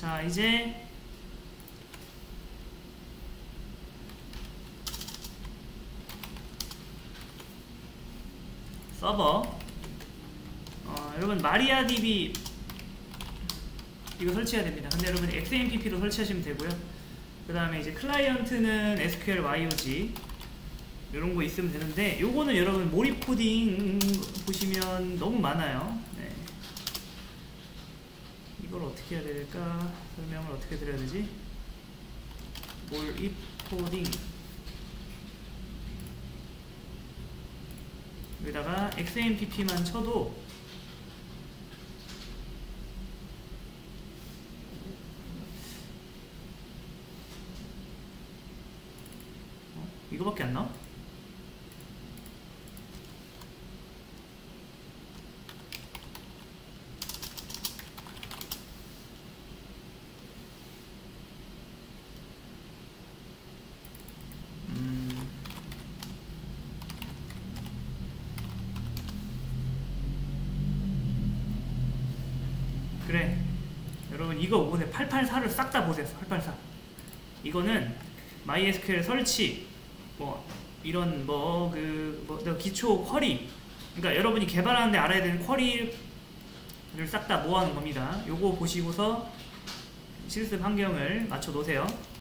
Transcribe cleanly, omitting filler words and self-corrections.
자, 이제 서버 여러분 마리아DB 이거 설치해야 됩니다. 근데 여러분 XMPP로 설치하시면 되고요. 그 다음에 이제 클라이언트는 SQL YOG 이런 거 있으면 되는데, 요거는 여러분 몰입 코딩 보시면 너무 많아요. 네. 이걸 어떻게 해야 될까? 설명을 어떻게 드려야 되지? 몰입 코딩 여기다가 XMPP만 쳐도 이거밖에 안 나와? 그래, 여러분 이거 오늘 884를 싹 다 보세요. 884 이거는 MySQL 설치 이런 기초 쿼리, 그러니까 여러분이 개발하는데 알아야 되는 쿼리를 싹 다 모아놓은 겁니다. 요거 보시고서 실습 환경을 맞춰 놓으세요.